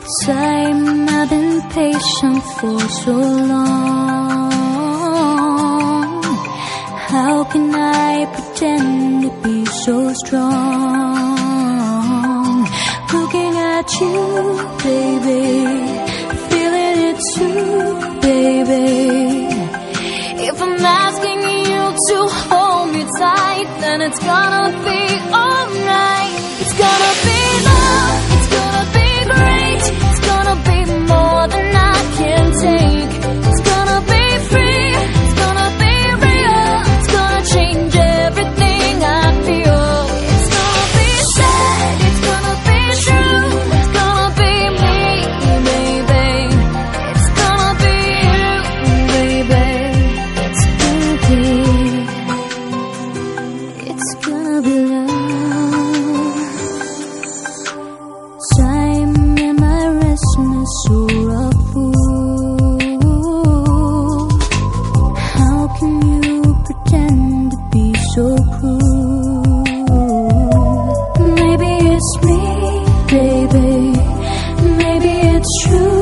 Time, I've been patient for so long. How can I pretend to be so strong? Looking at you, baby, feeling it too, baby. If I'm asking you to hold me tight, then it's gonna be alright. It's gonna be love, it's gonna be great. It's gonna be more than I can take. It's gonna be free, it's gonna be real. It's gonna change everything I feel. It's gonna be sad, it's gonna be true. It's gonna be me, baby. It's gonna be you, baby. It's gonna be love. Time and my restlessness so rough. How can you pretend to be so cruel? Maybe it's me, baby. Maybe it's true.